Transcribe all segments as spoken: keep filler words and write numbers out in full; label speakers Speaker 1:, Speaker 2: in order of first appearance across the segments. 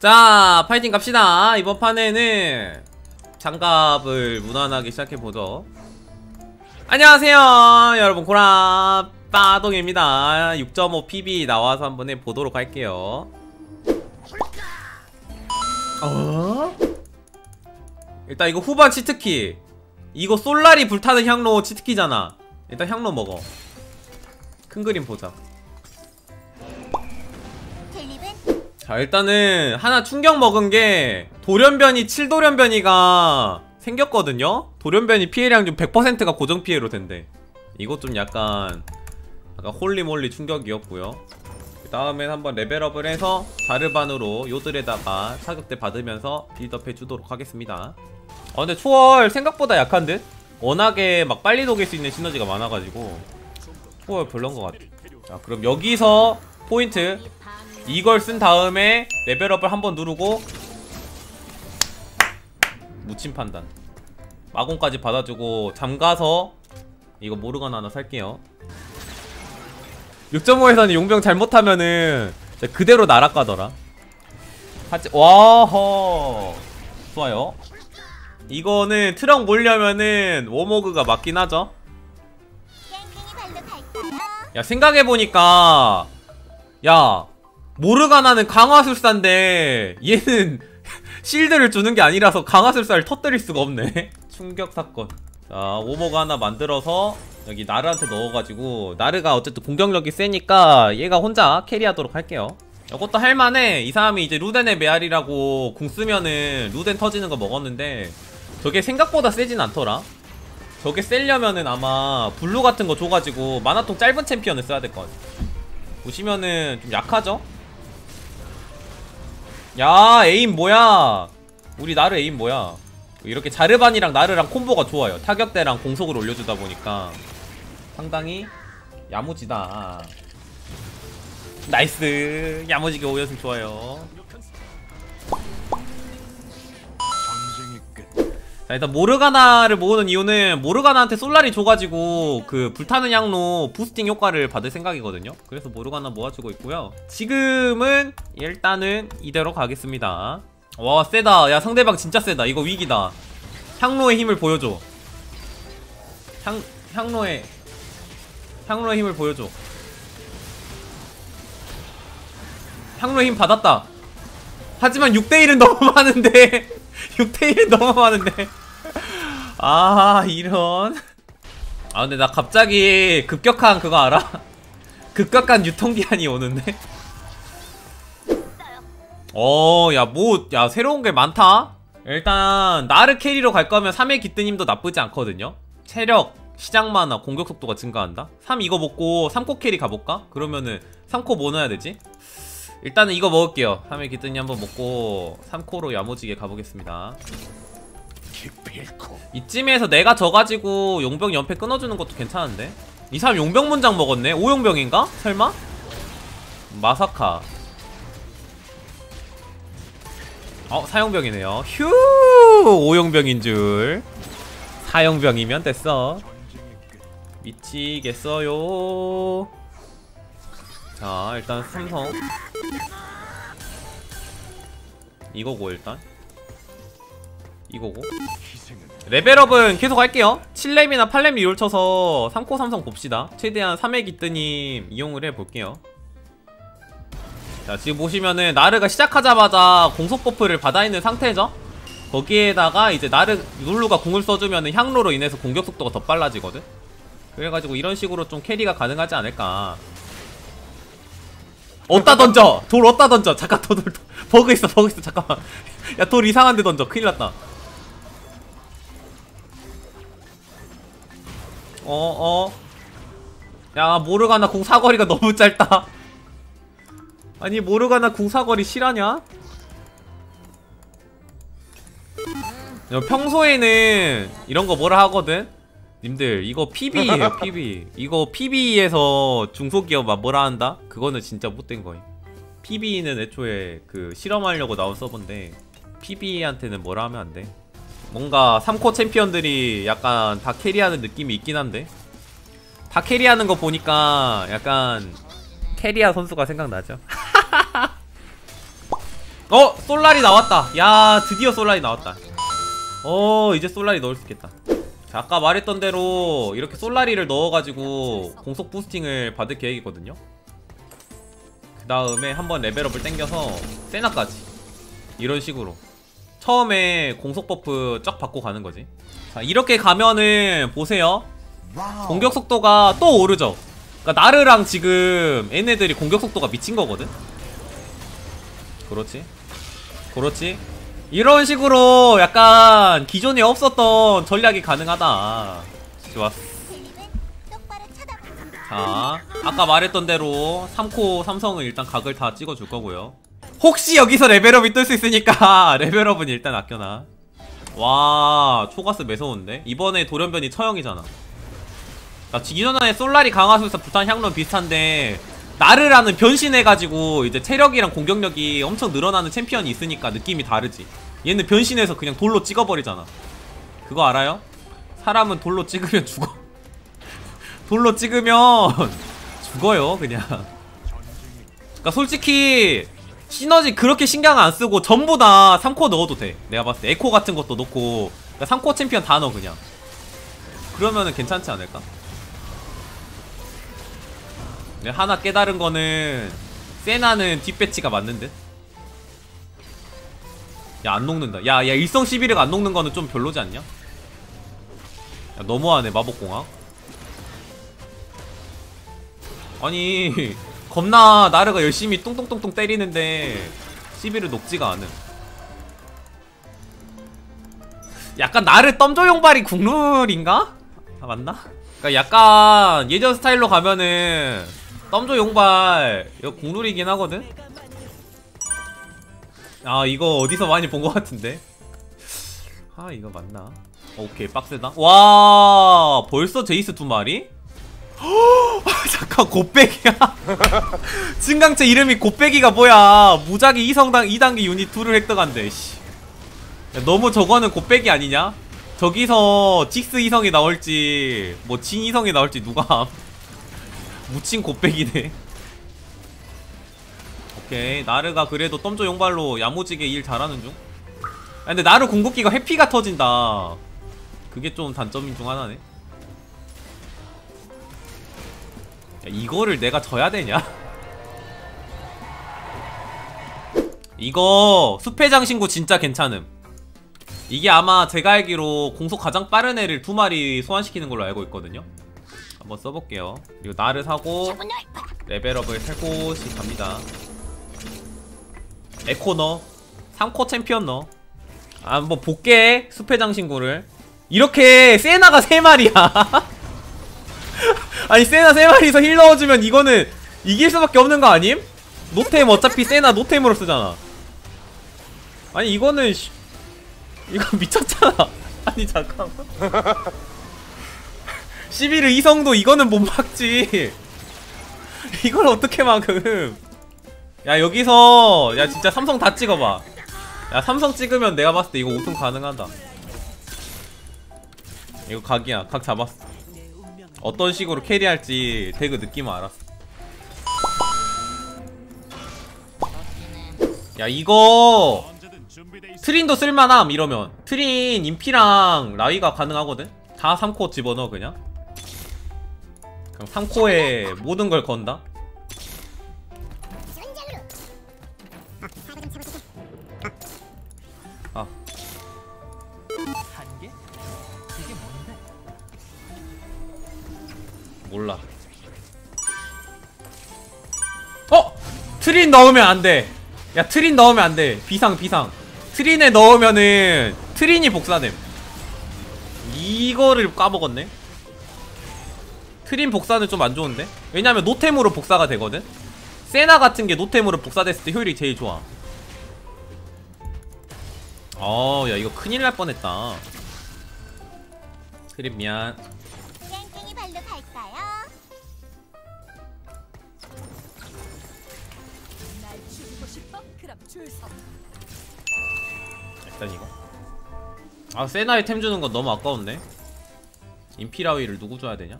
Speaker 1: 자, 파이팅 갑시다. 이번 판에는 장갑을 무난하게 시작해보죠. 안녕하세요 여러분, 고라 빠동입니다. 육 점 오 피비 나와서 한번 해보도록 할게요. 어? 일단 이거 후반 치트키, 이거 솔라리 불타는 향로 치트키잖아. 일단 향로 먹어. 큰 그림 보자. 자, 일단은 하나 충격 먹은게 돌연변이 칠 돌연변이가 생겼거든요? 돌연변이 피해량 좀 백 퍼센트가 고정 피해로 된대. 이거 좀 약간 약간 홀리몰리 충격이었고요. 그 다음엔 한번 레벨업을 해서 자르반으로 요들에다가 타격대 받으면서 빌드업 해주도록 하겠습니다. 아 근데 초월 생각보다 약한 듯? 워낙에 막 빨리 녹일 수 있는 시너지가 많아가지고 초월 별론 것 같아. 자, 그럼 여기서 포인트, 이걸 쓴 다음에 레벨업을 한번 누르고 묻힌 판단, 마공까지 받아주고 잠가서 이거 모르가나 하나 살게요. 육 점 오에서는 용병 잘못하면은 그대로 날아가더라. 하지. 와허, 좋아요. 이거는 트럭 몰려면은 워모그가 맞긴 하죠. 야, 생각해보니까 야, 모르가나는 강화술사인데 얘는 실드를 주는 게 아니라서 강화술사를 터뜨릴 수가 없네. 충격 사건. 자, 오모가 하나 만들어서 여기 나르한테 넣어가지고, 나르가 어쨌든 공격력이 세니까 얘가 혼자 캐리하도록 할게요. 이것도 할만해. 이 사람이 이제 루덴의 메아리라고 궁 쓰면은 루덴 터지는 거 먹었는데 저게 생각보다 세진 않더라. 저게 세려면은 아마 블루 같은 거 줘가지고 마나통 짧은 챔피언을 써야 될 것 같아. 보시면은 좀 약하죠? 야, 에임 뭐야? 우리 나르 에임 뭐야? 이렇게 자르반이랑 나르랑 콤보가 좋아요. 타격대랑 공속을 올려주다 보니까 상당히 야무지다. 나이스. 야무지게 오였으면 좋아요. 자, 일단 모르가나를 모으는 이유는 모르가나한테 솔라리 줘가지고 그 불타는 향로 부스팅 효과를 받을 생각이거든요. 그래서 모르가나 모아주고 있고요. 지금은 일단은 이대로 가겠습니다. 와, 세다. 야, 상대방 진짜 세다. 이거 위기다. 향로의 힘을 보여줘. 향, 향로의 향로의 힘을 보여줘. 향로의 힘 받았다. 하지만 육 대 일은 너무 많은데 육 대 일은 너무 많은데 아, 이런. 아 근데 나 갑자기 급격한 그거 알아? 급격한 유통기한이 오는데. 어, 야, 뭐, 야, 새로운 게 많다? 일단 나르 캐리로 갈 거면 삼의 기뜨님도 나쁘지 않거든요? 체력, 시장 만화, 공격 속도가 증가한다? 삼 이거 먹고 삼 코 캐리 가볼까? 그러면은 삼 코 뭐 넣어야 되지? 일단은 이거 먹을게요. 삼의 기뜨님 한번 먹고 삼 코로 야무지게 가보겠습니다. 이쯤에서 내가 져가지고 용병 연패 끊어주는 것도 괜찮은데? 이 사람 용병 문장 먹었네? 오용병인가? 설마? 마사카. 어, 사용병이네요. 휴, 오용병인줄. 사용병이면 됐어. 미치겠어요. 자, 일단 삼성 이거고, 일단 이거고. 레벨업은 계속 할게요. 칠 렙이나 팔 렙 리롤 쳐서 삼 코 삼성 봅시다. 최대한 삼의 기뜨님 이용을 해볼게요. 자, 지금 보시면은 나르가 시작하자마자 공속 버프를 받아있는 상태죠? 거기에다가 이제 나르, 룰루가 궁을 써주면은 향로로 인해서 공격 속도가 더 빨라지거든? 그래가지고 이런 식으로 좀 캐리가 가능하지 않을까. 어디다 던져! 돌 어디다 던져! 잠깐, 돌, 돌, 버그 있어, 버그 있어, 잠깐만. 야, 돌 이상한 데 던져. 큰일 났다. 어, 어. 야, 모르가나 궁 사거리가 너무 짧다. 아니, 모르가나 궁 사거리 실하냐? 평소에는 이런 거 뭐라 하거든? 님들, 이거 피비에요, 피비. 이거 피비에서 중소기업 막 뭐라 한다? 그거는 진짜 못된 거임. 피비는 애초에 그 실험하려고 나온 서버인데 피비한테는 뭐라 하면 안 돼. 뭔가 삼 코 챔피언들이 약간 다 캐리하는 느낌이 있긴 한데, 다 캐리하는 거 보니까 약간 캐리아 선수가 생각나죠. 어! 솔라리 나왔다. 야, 드디어 솔라리 나왔다. 어, 이제 솔라리 넣을 수 있겠다. 자, 아까 말했던 대로 이렇게 솔라리를 넣어가지고 공속 부스팅을 받을 계획이거든요. 그 다음에 한번 레벨업을 땡겨서 세나까지 이런 식으로 처음에 공속 버프 쫙 받고 가는 거지. 자, 이렇게 가면은 보세요. 공격 속도가 또 오르죠. 그러니까 나르랑 지금 얘네들이 공격 속도가 미친 거거든. 그렇지, 그렇지. 이런 식으로 약간 기존에 없었던 전략이 가능하다. 좋았어. 자, 아까 말했던 대로 삼 코 삼성은 일단 각을 다 찍어줄 거고요. 혹시 여기서 레벨업이 뜰 수 있으니까 레벨업은 일단 아껴놔. 와, 초가스 매서운데? 이번에 돌연변이 처형이잖아. 나 이전에 솔라리 강화술사 부탄 향론 비슷한데 나르라는 변신해가지고 이제 체력이랑 공격력이 엄청 늘어나는 챔피언이 있으니까 느낌이 다르지. 얘는 변신해서 그냥 돌로 찍어버리잖아. 그거 알아요? 사람은 돌로 찍으면 죽어. 돌로 찍으면 죽어요 그냥. 그니까 솔직히 시너지 그렇게 신경 안 쓰고 전부 다 삼 코 넣어도 돼. 내가 봤을 때 에코 같은 것도 넣고, 그러니까 삼 코 챔피언 다 넣어 그냥. 그러면은 괜찮지 않을까? 하나 깨달은 거는 세나는 뒷배치가 맞는 듯? 야, 안 녹는다. 야, 야, 일성 십일회가 안 녹는 거는 좀 별로지 않냐? 야, 너무하네, 마법공학. 아니, 겁나 나르가 열심히 뚱뚱뚱뚱 때리는데 십일을 녹지가 않음. 약간 나르 덤조용발이 국룰인가? 아, 맞나? 그니까 약간 예전 스타일로 가면은 덤조 용발 이거 국룰이긴 하거든? 아, 이거 어디서 많이 본 것 같은데? 아, 이거 맞나? 오케이, 빡세다. 와, 벌써 제이스 두 마리? 잠깐, 곱빼기야. 증강체 이름이 곱빼기가 뭐야. 무작위 이성당 이 단계 유닛 둘을 획득한대. 씨. 야, 너무 저거는 곱빼기 아니냐? 저기서 직스 이성이 나올지 뭐 진 이성이 나올지 누가 함. 무친 곱빼기네. 오케이, 나르가 그래도 덤조 용발로 야무지게 일 잘하는 중. 아, 근데 나르 궁극기가 회피가 터진다. 그게 좀 단점인 중 하나네. 야, 이거를 내가 져야 되냐? 이거 숲회장 신고 진짜 괜찮음. 이게 아마 제가 알기로 공속 가장 빠른 애를 두 마리 소환시키는 걸로 알고 있거든요. 한번 써볼게요. 그리고 나를 사고 레벨업을 살곳이 갑니다. 에코 넣어. 삼 코 챔피언 넣어. 아, 한번 볼게. 숲회장 신고를. 이렇게 세나가 세 마리야. 아니, 세나 세 마리에서 힐 넣어주면 이거는 이길 수밖에 없는 거 아님? 노템 어차피 세나 노템으로 쓰잖아. 아니, 이거는 시... 이거 미쳤잖아. 아니, 잠깐만. 십일을 이성도 이거는 못 막지. 이걸 어떻게 막음. 야, 여기서 야 진짜 삼성 다 찍어봐. 야, 삼성 찍으면 내가 봤을 때 이거 우승 가능하다. 이거 각이야. 각 잡았어. 어떤 식으로 캐리할지 태그 느낌은 알았어. 야, 이거 트린도 쓸만함. 이러면 트린, 인피랑 라위가 가능하거든? 다 삼 코 집어넣어 그냥. 그럼 삼 코에 모든 걸 건다? 아, 몰라. 어! 트린 넣으면 안돼. 야, 트린 넣으면 안돼. 비상 비상. 트린에 넣으면은 트린이 복사됨. 이거를 까먹었네. 트린 복사는 좀 안좋은데? 왜냐면 노템으로 복사가 되거든? 세나 같은게 노템으로 복사됐을 때 효율이 제일 좋아. 어, 야, 이거 큰일 날 뻔했다. 트린 미안.
Speaker 2: 깽깽이 발로 갈까요? 날 죽이고 싶어? 그럼 줄 서.
Speaker 1: 일단 이거. 아, 세나에 템 주는 건 너무 아까운데? 인피라위를 누구 줘야 되냐?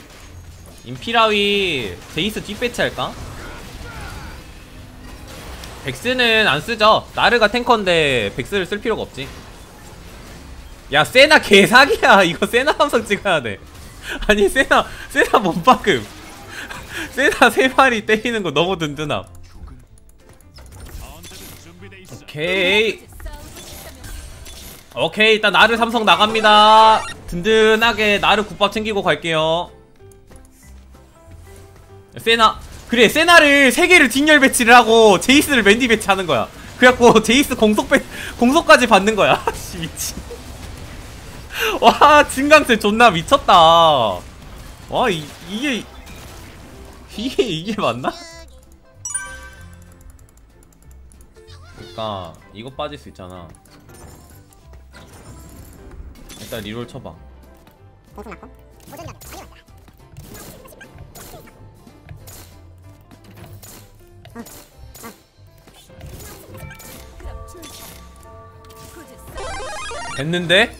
Speaker 1: 인피라위 제이스 뒷배치 할까? 백스는 안 쓰죠. 나르가 탱커인데 백스를 쓸 필요가 없지. 야 세나 개사기야. 이거 세나 삼성 찍어야 돼. 아니 세나 세나 몸박음. 세나 세 마리 때리는 거 너무 든든함. 오케이 오케이 일단 나르 삼성 나갑니다. 든든하게 나르 국밥 챙기고 갈게요. 세나 그래 세나를 세 개를 뒷열 배치를 하고 제이스를 맨디 배치하는 거야. 그래갖고 제이스 공속 배 공속까지 받는 거야. 씨 미친. 와 진강세 존나 미쳤다. 와 이, 이게 이게 이게 맞나? 그니까 이거 빠질 수 있잖아. 일단 리롤 쳐봐. 됐는데?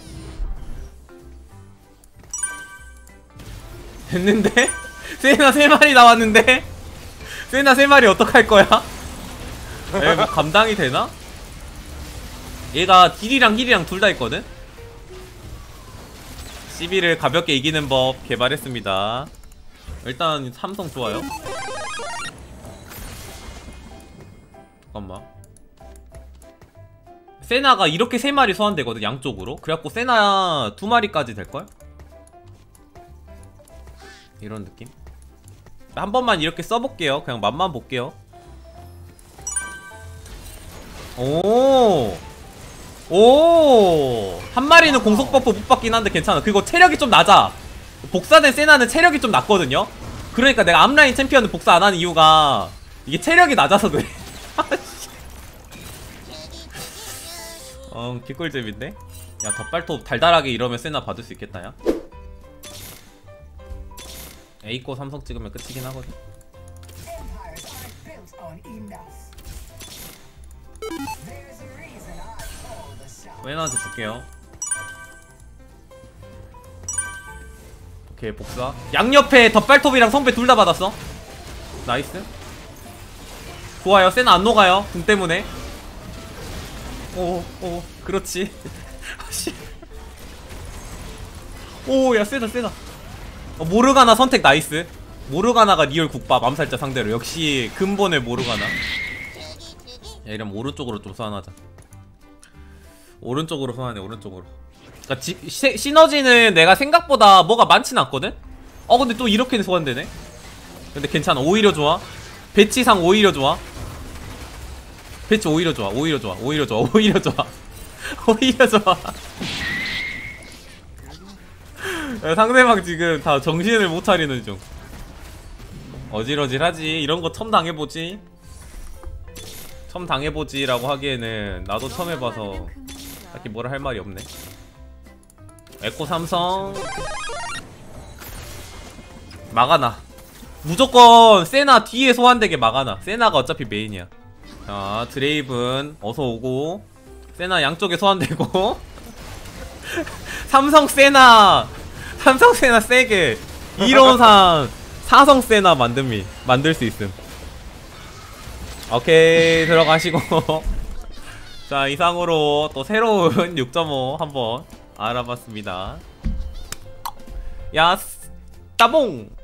Speaker 1: 됐는데? 세나 세 마리 나왔는데? 세나 세 마리 어떡할 거야? 에, 뭐 감당이 되나? 얘가 딜이랑 힐이랑 둘 다 있거든? 씨비를 가볍게 이기는 법 개발했습니다. 일단 삼성 좋아요. 잠깐만. 세나가 이렇게 세 마리 소환되거든 양쪽으로. 그래갖고 세나 두 마리까지 될걸? 이런 느낌? 한 번만 이렇게 써볼게요. 그냥 맛만 볼게요. 오, 오, 한 마리는 공속 버프 못 받긴 한데 괜찮아. 그리고 체력이 좀 낮아. 복사된 세나는 체력이 좀 낮거든요. 그러니까 내가 앞라인 챔피언을 복사 안 하는 이유가 이게 체력이 낮아서 그래. 어, 개꿀잼인데? 야, 덧발톱 달달하게 이러면 세나 받을 수 있겠다, 야. A코 삼성 찍으면 끝이긴 하거든. 웨나한테 줄게요. 오케이 복사. 양옆에 덧발톱이랑 성배 둘 다 받았어. 나이스. 좋아요. 세나 안 녹아요 궁 때문에. 오, 오, 그렇지. 오, 야 세다 세다. 어, 모르가나 선택 나이스. 모르가나가 리얼 국밥 암살자 상대로. 역시 근본의 모르가나. 야 이러면 오른쪽으로 좀 소환하자. 오른쪽으로 소환해. 오른쪽으로. 그니까 지, 시, 시너지는 내가 생각보다 뭐가 많진 않거든? 어 근데 또 이렇게 소환되네? 근데 괜찮아. 오히려 좋아. 배치상 오히려 좋아. 배치 오히려 좋아. 오히려 좋아. 오히려 좋아. 오히려 좋아. 오히려 좋아. 야, 상대방 지금 다 정신을 못 차리는 중. 어질어질하지. 이런 거 처음 당해보지. 처음 당해보지 라고 하기에는 나도 처음 해봐서 딱히 뭐라 할 말이 없네. 에코 삼성 막아놔. 무조건 세나 뒤에 소환되게 막아놔. 세나가 어차피 메인이야. 자 드레이븐 어서오고. 세나 양쪽에 소환되고. 삼성 세나 삼성 세나 세게 이론상 사성 세나 만듦이 만들 수 있음. 오케이 들어가시고. 자 이상으로 또 새로운 육 점 오 한번 알아봤습니다. 야스 따봉.